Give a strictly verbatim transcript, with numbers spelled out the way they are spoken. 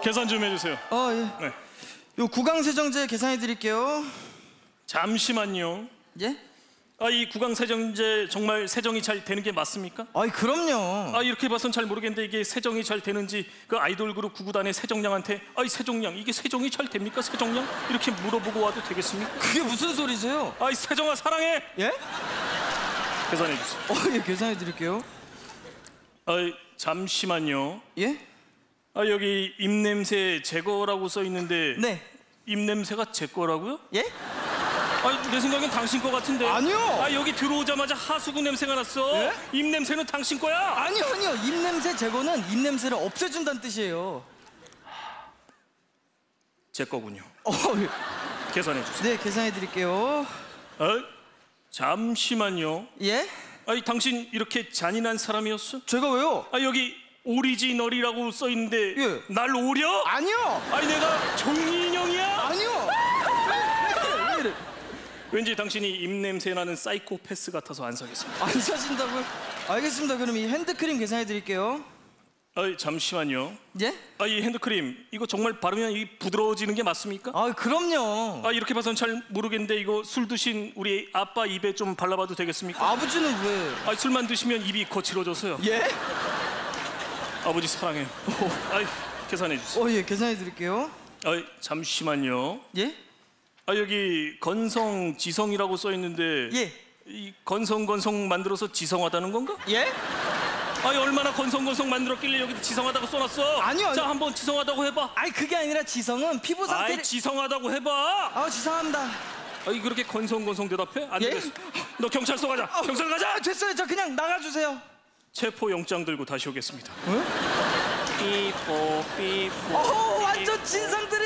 계산 좀 해주세요. 어, 예. 네. 요 구강세정제 계산해 드릴게요. 잠시만요. 예? 아, 이 구강세정제 정말 세정이 잘 되는 게 맞습니까? 아이, 그럼요. 아, 이렇게 봐선 잘 모르겠는데 이게 세정이 잘 되는지 그 아이돌 그룹 구구단의 세정량한테 아이 세정량 이게 세정이 잘 됩니까? 세정량? 이렇게 물어보고 와도 되겠습니까? 그게 무슨 소리세요? 아이 세정아 사랑해! 예? 계산해 주세요. 어, 예, 계산해 드릴게요. 아이 잠시만요. 예? 아, 여기 입냄새 제거라고 써 있는데 네. 입냄새가 제 거라고요? 예? 아, 내 생각엔 당신 거 같은데. 아니요. 아, 여기 들어오자마자 하수구 냄새가 났어. 예? 입냄새는 당신 거야. 아니요, 아니요. 입냄새 제거는 입냄새를 없애준다는 뜻이에요. 제 거군요. 어, 예. 계산해 주세요. 네, 계산해 드릴게요. 아, 잠시만요. 예? 아니, 당신 이렇게 잔인한 사람이었어? 제가 왜요? 아, 여기 오리지널이라고 써 있는데 예. 날 오려? 아니요. 아니, 내가 종이 인형이야? 아니요. 왜 이래? 왠지 당신이 입냄새 나는 사이코패스 같아서 안 사겠습니다. 안 사신다고요? 알겠습니다. 그럼 이 핸드크림 계산해 드릴게요. 아, 잠시만요. 예? 아, 이 핸드크림 이거 정말 바르면 이 부드러워지는 게 맞습니까? 아, 그럼요. 아, 이렇게 봐선 잘 모르겠는데 이거 술 드신 우리 아빠 입에 좀 발라봐도 되겠습니까? 아버지는 왜? 아, 술만 드시면 입이 거칠어져서요. 예? 아버지 사랑해요. 아, 계산해 주세요. 어, 예, 계산해 드릴게요. 아, 잠시만요. 예? 아, 여기 건성 지성이라고 써 있는데 예. 이 건성 건성 만들어서 지성하다는 건가? 예? 아니, 얼마나 건성 건성 만들었길래 여기 지성하다고 써놨어? 아니요, 아니요. 자, 한번 지성하다고 해봐. 아니, 그게 아니라 지성은 피부 상태를. 아이, 지성하다고 해봐. 아, 죄송합니다. 아니, 그렇게 건성 건성 대답해? 안 예? 되겠어. 너 경찰서 가자. 아, 경찰 가자. 아, 됐어요. 저 그냥 나가주세요. 체포 영장 들고 다시 오겠습니다. 어? 삐뽀 삐뽀. 어, 완전 진상들